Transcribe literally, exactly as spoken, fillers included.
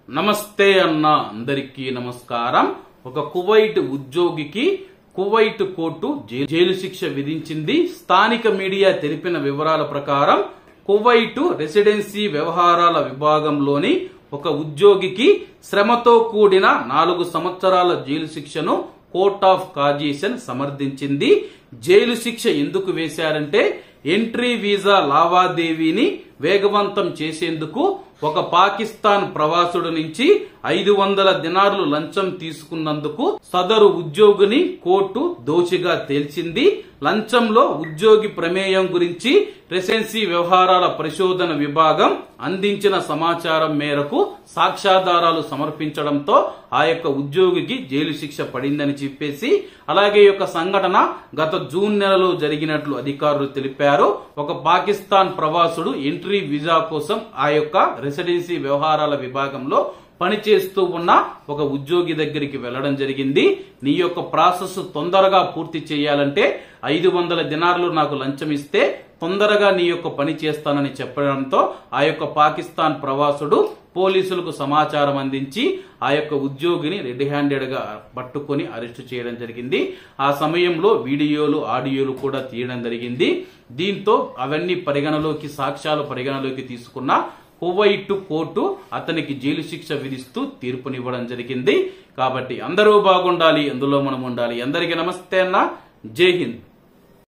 నమస్తే అన్న అందరికీ నమస్కారం. ఒక కువైట్ ఉద్యోగికి కువైట్ కోర్టు జైలు శిక్ష విధించింది. స్థానిక మీడియా తెలిపిన వివరాల ప్రకారం కువైట్ రెసిడెన్సీ వ్యవహారాల విభాగంలోని ఒక ఉద్యోగికి శ్రమతో కూడిన నాలుగు సంవత్సరాల జైలు శిక్షను కోర్ట్ ఆఫ్ కాజీషన్ సమర్థించింది. జైలు శిక్ష ఎందుకు వేశారంటే ఎంట్రీ వీసా లావాదేవీని వేగవంతం చేసేందుకు ఒక పాకిస్తాన్ ప్రవాసుడు నుంచి ఐదు వందల దినార్లు లంచం తీసుకున్నందుకు సదరు ఉద్యోగిని కోర్టు దోషిగా తేల్చింది. లంచంలో ఉద్యోగి ప్రమేయం గురించి రెసిడెన్సీ వ్యవహారాల పరిశోధన విభాగం అందించిన సమాచారం మేరకు సాక్ష్యాధారాలు సమర్పించడంతో ఆ యొక్క ఉద్యోగికి జైలు శిక్ష పడిందని చెప్పేసి, అలాగే ఈ యొక్క సంఘటన గత జూన్ నెలలో జరిగినట్లు అధికారులు తెలిపారు. ఒక పాకిస్తాన్ ప్రవాసుడు ఎంట్రీ వీసా కోసం ఆ యొక్క రెసిడెన్సీ వ్యవహారాల విభాగంలో పనిచేస్తూ ఉన్న ఒక ఉద్యోగి దగ్గరికి వెళ్లడం జరిగింది. నీ యొక్క ప్రాసెస్ తొందరగా పూర్తి చేయాలంటే ఐదు వందల దినార్లు నాకు లంచం ఇస్తే తొందరగా నీ యొక్క పని చేస్తానని చెప్పడంతో ఆ యొక్క పాకిస్తాన్ ప్రవాసుడు పోలీసులకు సమాచారం అందించి ఆ యొక్క ఉద్యోగిని రెడ్ హ్యాండెడ్ గా పట్టుకుని అరెస్టు చేయడం జరిగింది. ఆ సమయంలో వీడియోలు ఆడియోలు కూడా తీయడం జరిగింది. దీంతో అవన్నీ పరిగణలోకి సాక్ష్యాలు పరిగణలోకి తీసుకున్న కువైట్ కోర్టు అతనికి జైలు శిక్ష విధిస్తూ తీర్పునివ్వడం జరిగింది. కాబట్టి అందరూ బాగుండాలి, అందులో మనం ఉండాలి. అందరికీ నమస్తే అన్న, జై హింద్.